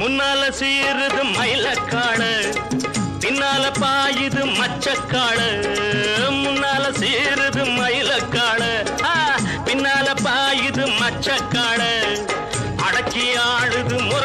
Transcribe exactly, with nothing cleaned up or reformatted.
முன்னால சீருது மயிலக்காடு, பின்னால பாயுது மச்சக்காடு. முன்னால சீருது மயிலக்காடு, பின்னால பாயுது மச்சக்காடு. அடக்கி ஆடுது